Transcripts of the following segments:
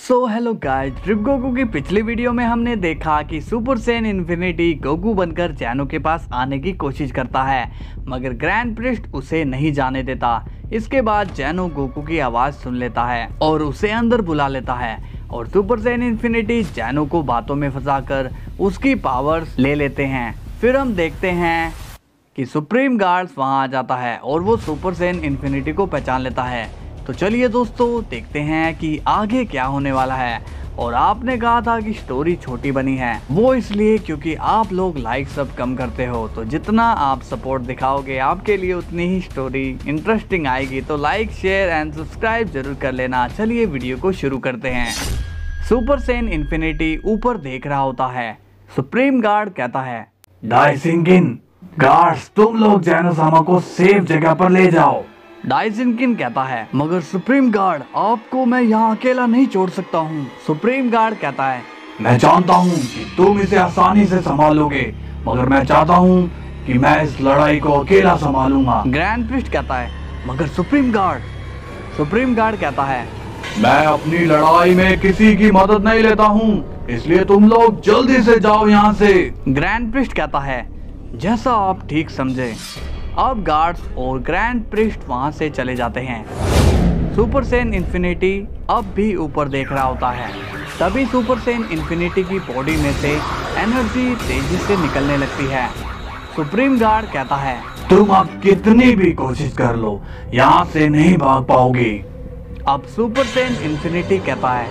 सो hello guys, drip Goku की पिछली video में हमने देखा कि सुपर सैन इन्फिनिटी गोकू बनकर जैनो के पास आने की कोशिश करता है, मगर ग्रैंड प्रिस्ट उसे नहीं जाने देता। इसके बाद जैनो गोकू की आवाज सुन लेता है और उसे अंदर बुला लेता है और सुपर सैन इन्फिनिटी जैनो को बातों में फंसाकर उसकी पावर्स ले लेते हैं। फिर हम देखते हैं कि सुप्रीम गार्ड्स वहां आ जाता है और वो सुपर सैन इन्फिनिटी को पहचान लेता है। तो चलिए दोस्तों, देखते हैं कि आगे क्या होने वाला है। और आपने कहा था कि स्टोरी छोटी बनी है, वो इसलिए क्योंकि आप लोग लाइक सब कम करते हो। तो जितना आप सपोर्ट दिखाओगे आपके लिए उतनी ही स्टोरी इंटरेस्टिंग आएगी। तो लाइक, शेयर एंड सब्सक्राइब जरूर कर लेना। चलिए वीडियो को शुरू करते हैं। सुपर सैन इन्फिनिटी ऊपर देख रहा होता है। सुप्रीम गार्ड कहता है, डाइसिंकिन गार्ड्स, तुम लोग जैनो-सामा को सेफ जगह पर ले जाओ। डाइसिंकिन कहता है, मगर सुप्रीम गार्ड आपको मैं यहाँ अकेला नहीं छोड़ सकता हूँ। सुप्रीम गार्ड कहता है, मैं जानता हूँ कि तुम इसे आसानी से संभालोगे, मगर मैं चाहता हूँ कि मैं इस लड़ाई को अकेला संभालूंगा। ग्रैंड प्रिस्ट कहता है, मगर सुप्रीम गार्ड कहता है, मैं अपनी लड़ाई में किसी की मदद नहीं लेता हूँ, इसलिए तुम लोग जल्दी से जाओ यहाँ से। ग्रैंड प्रिस्ट कहता है, जैसा आप ठीक समझे। अब गार्ड्स और ग्रैंड प्रिस्ट वहां से चले जाते हैं। सुपर सैन इन्फिनिटी अब भी ऊपर देख रहा होता है। तभी सुपर सैन इन्फिनिटी की बॉडी में से एनर्जी तेजी से निकलने लगती है। सुप्रीम गार्ड कहता है, तुम अब कितनी भी कोशिश कर लो, यहाँ से नहीं भाग पाओगे। अब सुपर सैन इन्फिनिटी कहता है,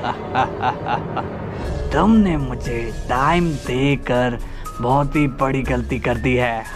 तुमने मुझे टाइम देकर बहुत ही बड़ी गलती कर दी है।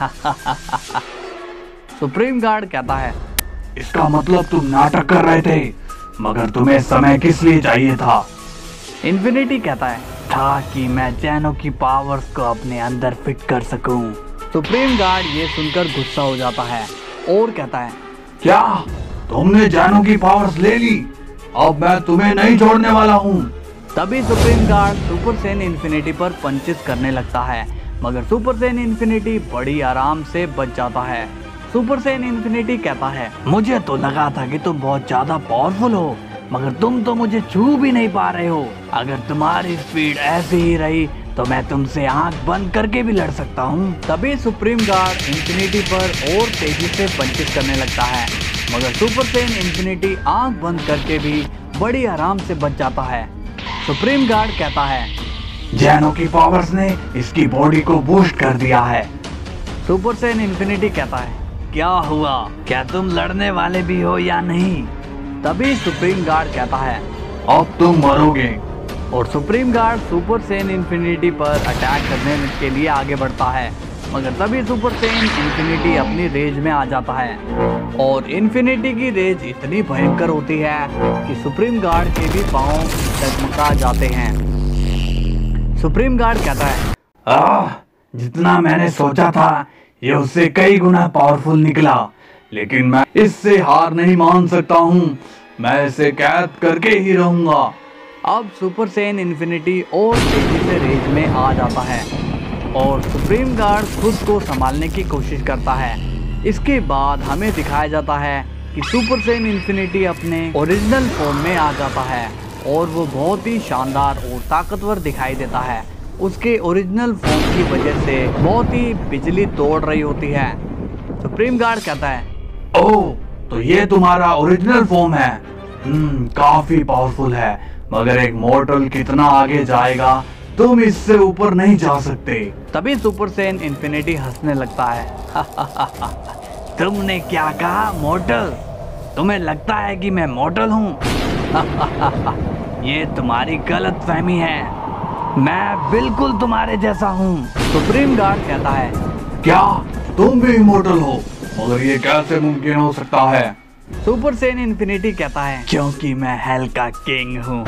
सुप्रीम गार्ड कहता है, इसका मतलब तुम नाटक कर रहे थे, मगर तुम्हें समय किस लिए चाहिए था? इन्फिनिटी कहता है, ताकि मैं जैनो की पावर्स को अपने अंदर फिट कर सकूं। सुप्रीम गार्ड ये सुनकर गुस्सा हो जाता है और कहता है, क्या तुमने जैनो की पावर्स ले ली? अब मैं तुम्हें नहीं छोड़ने वाला हूँ। तभी supreme guard super Saiyan infinity पर पंचेस करने लगता है, मगर सुपर सैन इन्फिनिटी बड़ी आराम से बच जाता है। सुपर सैन इन्फिनिटी कहता है, मुझे तो लगा था कि तुम बहुत ज्यादा पावरफुल हो, मगर तुम तो मुझे छू भी नहीं पा रहे हो। अगर तुम्हारी स्पीड ऐसी ही रही तो मैं तुमसे आंख बंद करके भी लड़ सकता हूँ। तभी सुप्रीम गार्ड इन्फिनिटी पर और तेजी से पंचेस करने लगता है, मगर सुपर सैन इन्फिनिटी आंख बंद करके भी बड़ी आराम से बच जाता है। सुप्रीम गार्ड कहता है, जैनो की पावर्स ने इसकी बॉडी को बूस्ट कर दिया है। सुपर सैन इन्फिनिटी कहता है, क्या हुआ? क्या तुम लड़ने वाले भी हो या नहीं? तभी सुप्रीम गार्ड कहता है, अब तुम मरोगे। और supreme guard super Saiyan infinity पर अटैक करने के लिए आगे बढ़ता है, मगर तभी सुपर सैन इन्फिनिटी अपनी रेंज में आ जाता है। और इन्फिनिटी की रेंज इतनी भयंकर होती है कि सुप्रीम गार्ड के भी पांव डगमगा जाते हैं। सुप्रीम गार्ड कहता है, जितना मैंने सोचा था ये उससे कई गुना पावरफुल निकला, लेकिन मैं इससे हार नहीं मान सकता हूँ। मैं इसे कैद करके ही रहूंगा। अब सुपर सैन इन्फिनिटी और तेजी से रेंज में आ जाता है और सुप्रीम गार्ड खुद को संभालने की कोशिश करता है। इसके बाद हमें दिखाया जाता है कि सुपर सैन इन्फिनिटी अपने ओरिजिनल फॉर्म में आ जाता है और वो बहुत ही शानदार और ताकतवर दिखाई देता है। उसके ओरिजिनल फॉर्म की वजह से बहुत ही बिजली तोड़ रही होती है। सुप्रीम गार्ड कहता है, ओह, तो ये तुम्हारा ओरिजिनल फॉर्म है। काफी पावरफुल है, मगर एक मॉर्टल कितना आगे जाएगा, तुम इससे ऊपर नहीं जा सकते। तभी सुपर सैन इन्फिनिटी हंसने लगता है। तुमने क्या कहा, मॉर्टल? तुम्हें लगता है कि मैं मॉर्टल हूँ? ये तुम्हारी गलत फहमी है, मैं बिल्कुल तुम्हारे जैसा हूँ। सुप्रीम गार्ड कहता है, क्या तुम भी इमोर्टल हो? मगर ये कैसे मुमकिन हो सकता है? सुपर सैन इन्फिनिटी कहता है, क्योंकि मैं हेल का किंग हूँ।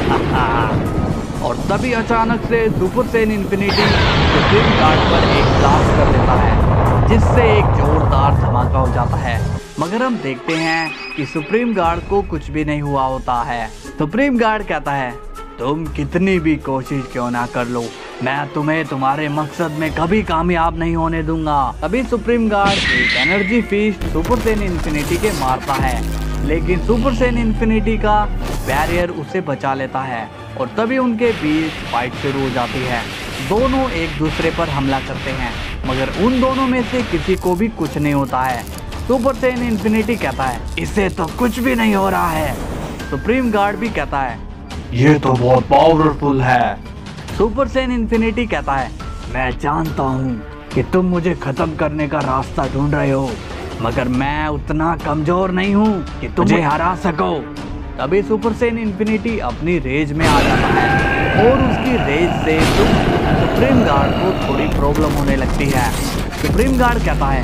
और तभी अचानक से super Saiyan infinity supreme guard पर एक ब्लास्ट कर देता है, जिससे एक जोरदार धमाका हो जाता है। मगर हम देखते हैं कि सुप्रीम गार्ड को कुछ भी नहीं हुआ होता है। सुप्रीम गार्ड कहता है, तुम कितनी भी कोशिश क्यों ना कर लो, मैं तुम्हें तुम्हारे मकसद में कभी कामयाब नहीं होने दूंगा। तभी सुप्रीम गार्ड एक energy fist super Saiyan infinity के मारता है लेकिन सुपर सैयन इन्फिनिटी का बैरियर उसे बचा लेता है और तभी उनके बीच फाइट शुरू हो जाती है। दोनों एक दूसरे पर हमला करते हैं, मगर उन दोनों में से किसी को भी कुछ नहीं होता है। सुपर सैयन इन्फिनिटी कहता है, इसे तो कुछ भी नहीं हो रहा है। सुप्रीम गार्ड भी कहता है, ये तो बहुत पावरफुल है। सुपर सैयन इन्फिनिटी कहता है, मैं जानता हूँ कि तुम मुझे खत्म करने का रास्ता ढूंढ रहे हो, मगर मैं उतना कमजोर नहीं हूँ कि तुझे हरा सको। तभी सुपर सैयन इन्फिनिटी अपनी रेज में आ जाता है और उसकी रेज से सुप्रीम गार्ड को थोड़ी प्रॉब्लम होने लगती है। सुप्रीम गार्ड कहता है,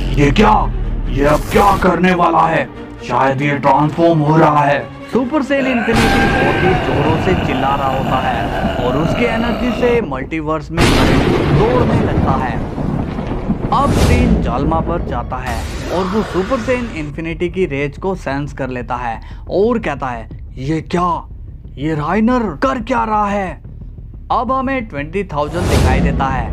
ये अब क्या करने वाला है? शायद ये ट्रांसफॉर्म हो रहा है। सुपर सैयन इन्फिनिटी बहुत ही जोरों से चिल्ला रहा होता है और उसकी एनर्जी से मल्टीवर्स में दौड़ने लगता है। अब सीन जालमा पर जाता है और वो सुपर सैयन इन्फिनिटी की रेज को सेंस कर लेता है और कहता है, ये क्या? ये राइनर कर क्या रहा है? अब हमें 20,000 दिखाई देता है।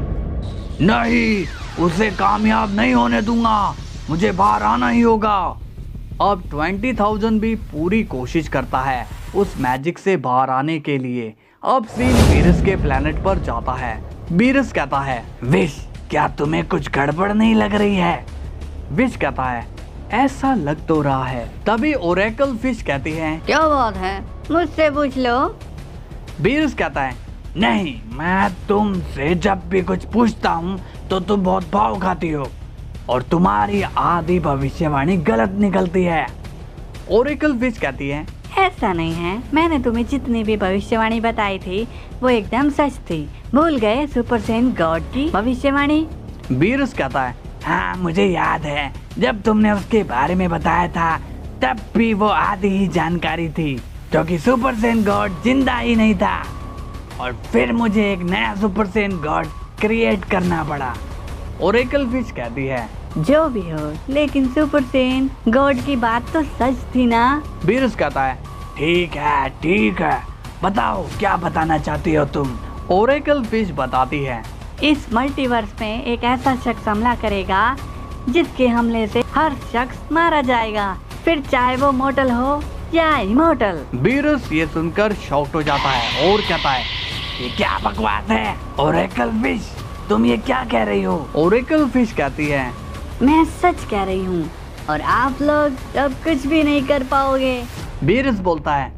नहीं, उसे कामयाब नहीं होने दूंगा, मुझे बाहर आना ही होगा। अब 20,000 भी पूरी कोशिश करता है उस मैजिक से बाहर आने के लिए। अब सीन बीरस के प्लेनेट पर जाता है। बीरस कहता है, विश, क्या तुम्हें कुछ गड़बड़ नहीं लग रही है? विश कहता है, ऐसा लग तो रहा है। तभी ओरेकल फिश कहती है, क्या बात है, मुझसे पूछ लो। बीरस कहता है, नहीं, मैं तुमसे जब भी कुछ पूछता हूँ तो तुम बहुत भाव खाती हो और तुम्हारी आधी भविष्यवाणी गलत निकलती है। ओरेकल फिश कहती है, ऐसा नहीं है, मैंने तुम्हें जितनी भी भविष्यवाणी बताई थी वो एकदम सच थी। भूल गए सुपर सैयन गॉड की भविष्यवाणी? बीरस कहता है, हाँ, मुझे याद है, जब तुमने उसके बारे में बताया था तब भी वो आधी ही जानकारी थी, क्योंकि सुपर सैयन गॉड जिंदा ही नहीं था और फिर मुझे एक नया सुपर सैयन गॉड क्रिएट करना पड़ा। ओरेकल फिश कहती है, जो भी हो, लेकिन सुपर सैयन गॉड की बात तो सच थी ना? बीरस कहता है, ठीक है, बताओ क्या बताना चाहती हो तुम? ओरेकल फिश बताती है, इस मल्टीवर्स में एक ऐसा शख्स हमला करेगा जिसके हमले से हर शख्स मारा जाएगा, फिर चाहे वो मोर्टल हो या इमोर्टल। बीरस ये सुनकर शॉक्ड हो जाता है और कहता है, ये क्या बकवास है? ओरेकल फिश, तुम ये क्या कह रही हो? ओरेकल फिश कहती है, मैं सच कह रही हूँ और आप लोग अब कुछ भी नहीं कर पाओगे। बीरस बोलता है,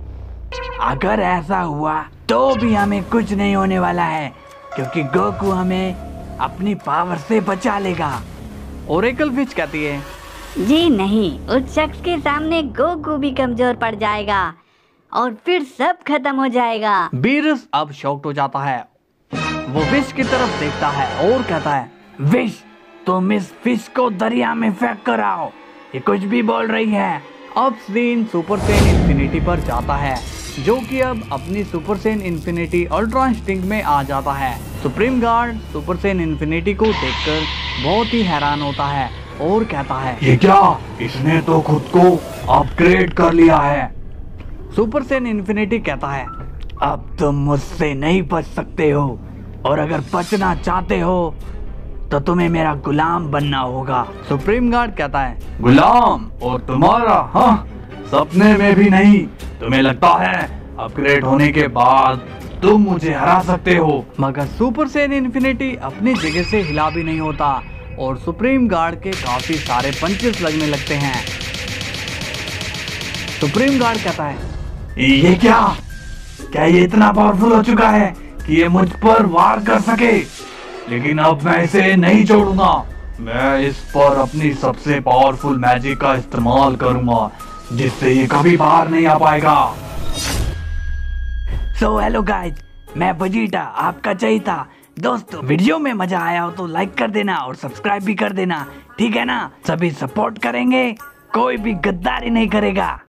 अगर ऐसा हुआ तो भी हमें कुछ नहीं होने वाला है, क्योंकि गोकू हमें अपनी पावर से बचा लेगा। ओरेकल फिश कहती है, जी नहीं, उस शख्स के सामने गोकू भी कमजोर पड़ जाएगा और फिर सब खत्म हो जाएगा। बीरस अब शॉक्ड हो जाता है। वो विश की तरफ देखता है और कहता है, विश, तुम इस फिश को दरिया में फेंक कर आओ, ये कुछ भी बोल रही है। अब सीन सुपर सैयन इन्फिनिटी पर जाता है, जो कि अब अपनी super Saiyan infinity ultra instinct में आ जाता है। Supreme guard super Saiyan infinity को देखकर बहुत ही हैरान होता है और कहता है, ये क्या? इसने तो खुद को अपग्रेड कर लिया है। सुपर सैयन इन्फिनिटी कहता है, अब तुम मुझसे नहीं बच सकते हो और अगर बचना चाहते हो तो तुम्हें मेरा गुलाम बनना होगा। सुप्रीम गार्ड कहता है, गुलाम? और तुम्हारा? हाँ, सपने में भी नहीं। तुम्हें लगता है अपग्रेड होने के बाद तुम मुझे हरा सकते हो? मगर सुपर सैयन इन्फिनिटी अपनी जगह से हिला भी नहीं होता और सुप्रीम गार्ड के काफी सारे पंचेस लगने लगते हैं। सुप्रीम गार्ड कहता है, ये क्या ये इतना पावरफुल हो चुका है कि ये मुझ पर वार कर सके? लेकिन अब मैं इसे नहीं छोड़ूंगा। मैं इस पर अपनी सबसे पावरफुल मैजिक का इस्तेमाल करूंगा, जिससे ये कभी बाहर नहीं आ पाएगा। सो हेलो गाइज, मैं वेजिटा आपका चहेता। दोस्तों, वीडियो में मजा आया हो तो लाइक कर देना और सब्सक्राइब भी कर देना, ठीक है ना? सभी सपोर्ट करेंगे, कोई भी गद्दारी नहीं करेगा।